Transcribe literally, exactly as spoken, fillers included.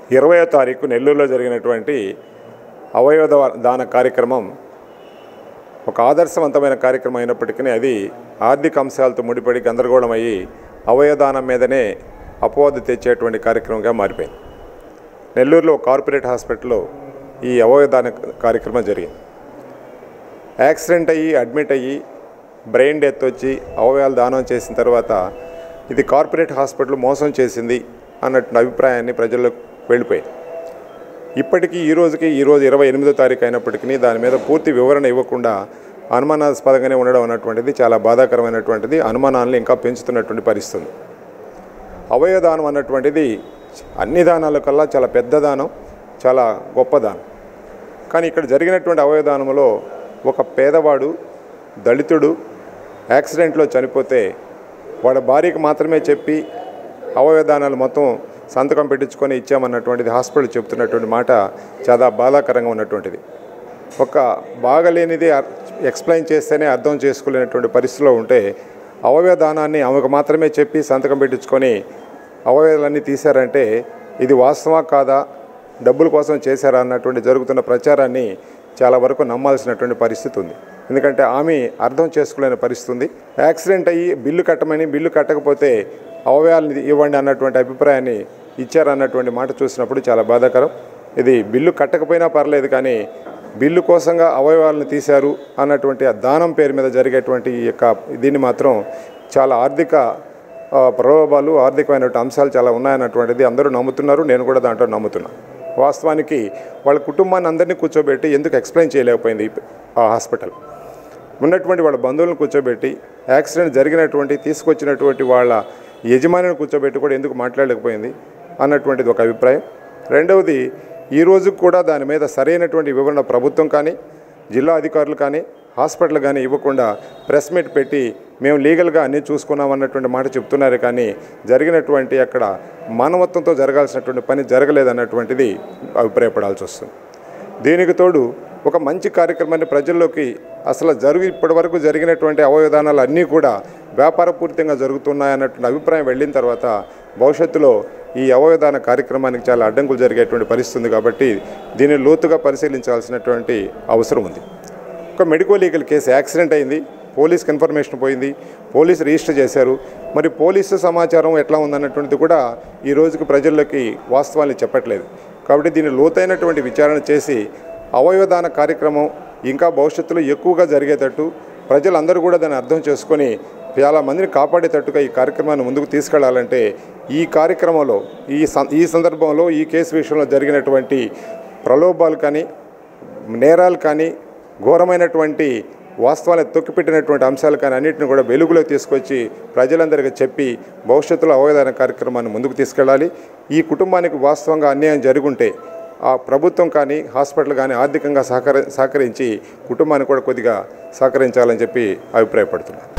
ఇరవయో తారీఖు నెల్లూరులో జరిగినటువంటి అవయవ దాన కార్యక్రమం ఒక ఆదర్శవంతమైన కార్యక్రమం అయినప్పటికీ అది ఆర్థిక అంశాలతో ముడిపడి గందరగోళం అయ్యి అవయవదానం మీదనే అపవాదు తెచ్చేటువంటి కార్యక్రమంగా మారిపోయింది. నెల్లూరులో కార్పొరేట్ హాస్పిటల్లో ఈ అవయవదాన కార్యక్రమం జరిగింది. యాక్సిడెంట్ అయ్యి అడ్మిట్ అయ్యి బ్రెయిన్ డెత్ వచ్చి అవయవాలు దానం చేసిన తర్వాత ఇది కార్పొరేట్ హాస్పిటల్ మోసం చేసింది అన్నట్టు అభిప్రాయాన్ని ప్రజల్లో వెళ్ళిపోయింది. ఇప్పటికీ ఈ రోజుకి ఈరోజు ఇరవై ఎనిమిదో తారీఖు అయినప్పటికీ దాని మీద పూర్తి వివరణ ఇవ్వకుండా అనుమానాస్పదంగానే ఉండడం అన్నటువంటిది చాలా బాధాకరమైనటువంటిది. అనుమానాలను ఇంకా పెంచుతున్నటువంటి పరిస్థితి. అవయవదానం అన్నటువంటిది అన్ని దానాల కల్లా చాలా పెద్ద దానం, చాలా గొప్ప దానం. కానీ ఇక్కడ జరిగినటువంటి అవయవదానంలో ఒక పేదవాడు దళితుడు యాక్సిడెంట్లో చనిపోతే వాడి భార్యకు మాత్రమే చెప్పి అవయవదానాలు మొత్తం సంతకం పెట్టించుకొని ఇచ్చామన్నటువంటిది హాస్పిటల్ చెబుతున్నటువంటి మాట చాలా బాధాకరంగా ఉన్నటువంటిది. ఒక బాగలేనిది ఎక్స్ప్లెయిన్ చేస్తేనే అర్థం చేసుకోలేనటువంటి పరిస్థితిలో ఉంటే అవయవదానాన్ని ఆమెకు మాత్రమే చెప్పి సంతకం పెట్టించుకొని అవయవాలన్నీ తీశారంటే ఇది వాస్తవా కాదా, డబ్బుల కోసం చేశారా అన్నటువంటి జరుగుతున్న ప్రచారాన్ని చాలా వరకు నమ్మాల్సినటువంటి పరిస్థితి ఉంది. ఎందుకంటే ఆమె అర్థం చేసుకోలేని పరిస్థితి ఉంది. యాక్సిడెంట్ అయ్యి బిల్లు కట్టమని బిల్లు కట్టకపోతే అవయవాలను ఇవ్వండి అన్నటువంటి అభిప్రాయాన్ని ఇచ్చారన్నటువంటి మాట చూసినప్పుడు చాలా బాధాకరం. ఇది బిల్లు కట్టకపోయినా పర్లేదు, కానీ బిల్లు కోసంగా అవయవాలను తీశారు అన్నటువంటి ఆ దానం పేరు మీద జరిగేటువంటి ఈ యొక్క దీన్ని మాత్రం చాలా ఆర్థిక ప్రలోభాలు, ఆర్థికమైనటువంటి అంశాలు చాలా ఉన్నాయన్నటువంటిది అందరూ నమ్ముతున్నారు. నేను కూడా దాంట్లో నమ్ముతున్నాను. వాస్తవానికి వాళ్ళ కుటుంబాన్ని అందరినీ కూర్చోబెట్టి ఎందుకు ఎక్స్ప్లెయిన్ చేయలేకపోయింది ఆ హాస్పిటల్? ఉన్నటువంటి వాళ్ళ బంధువులను కూర్చోబెట్టి యాక్సిడెంట్ జరిగినటువంటి తీసుకొచ్చినటువంటి వాళ్ళ యజమానిని కూర్చోబెట్టి కూడా ఎందుకు మాట్లాడలేకపోయింది అన్నటువంటిది ఒక అభిప్రాయం. రెండవది, ఈ రోజు కూడా దాని మీద సరైనటువంటి వివరణ ప్రభుత్వం కానీ జిల్లా అధికారులు కానీ హాస్పిటల్ కానీ ఇవ్వకుండా ప్రెస్ మీట్ పెట్టి మేము లీగల్గా అన్నీ చూసుకున్నాం అన్నటువంటి మాట చెప్తున్నారు. కానీ జరిగినటువంటి అక్కడ మానవత్వంతో జరగాల్సినటువంటి పని జరగలేదన్నటువంటిది అభిప్రాయపడాల్సి వస్తుంది. దీనికి తోడు ఒక మంచి కార్యక్రమాన్ని ప్రజల్లోకి అసలు జరిగి ఇప్పటి వరకు జరిగినటువంటి అవయవదానాలు అన్నీ కూడా వ్యాపారపూరితంగా జరుగుతున్నాయన్నటువంటి అభిప్రాయం వెళ్ళిన తర్వాత భవిష్యత్తులో ఈ అవయవదాన కార్యక్రమానికి చాలా అడ్డంకులు జరిగేటువంటి పరిస్థితి ఉంది. కాబట్టి దీన్ని లోతుగా పరిశీలించాల్సినటువంటి అవసరం ఉంది. ఒక మెడికల్ లీగల్ కేసు, యాక్సిడెంట్ అయింది, పోలీస్కి ఇన్ఫర్మేషన్ పోయింది, పోలీసు రిజిస్టర్ చేశారు. మరి పోలీసు సమాచారం ఎట్లా ఉందన్నటువంటిది కూడా ఈ రోజుకి ప్రజల్లోకి వాస్తవాన్ని చెప్పట్లేదు. కాబట్టి దీన్ని లోతైనటువంటి విచారణ చేసి అవయవదాన కార్యక్రమం ఇంకా భవిష్యత్తులో ఎక్కువగా జరిగేటట్టు ప్రజలందరూ కూడా దాన్ని అర్థం చేసుకొని చాలా మందిని కాపాడేటట్టుగా ఈ కార్యక్రమాన్ని ముందుకు తీసుకెళ్లాలంటే ఈ కార్యక్రమంలో ఈ ఈ సందర్భంలో ఈ కేసు విషయంలో జరిగినటువంటి ప్రలోభాలు కానీ నేరాలు కానీ ఘోరమైనటువంటి వాస్తవాలను తొక్కిపెట్టినటువంటి అంశాలు కానీ అన్నింటిని కూడా వెలుగులో తీసుకొచ్చి ప్రజలందరికీ చెప్పి భవిష్యత్తులో అవయవదాన కార్యక్రమాన్ని ముందుకు తీసుకెళ్ళాలి. ఈ కుటుంబానికి వాస్తవంగా అన్యాయం జరుగుంటే ఆ ప్రభుత్వం కానీ హాస్పిటల్ కానీ ఆర్థికంగా సహకరి సహకరించి కుటుంబాన్ని కూడా కొద్దిగా సహకరించాలని చెప్పి అభిప్రాయపడుతున్నాను.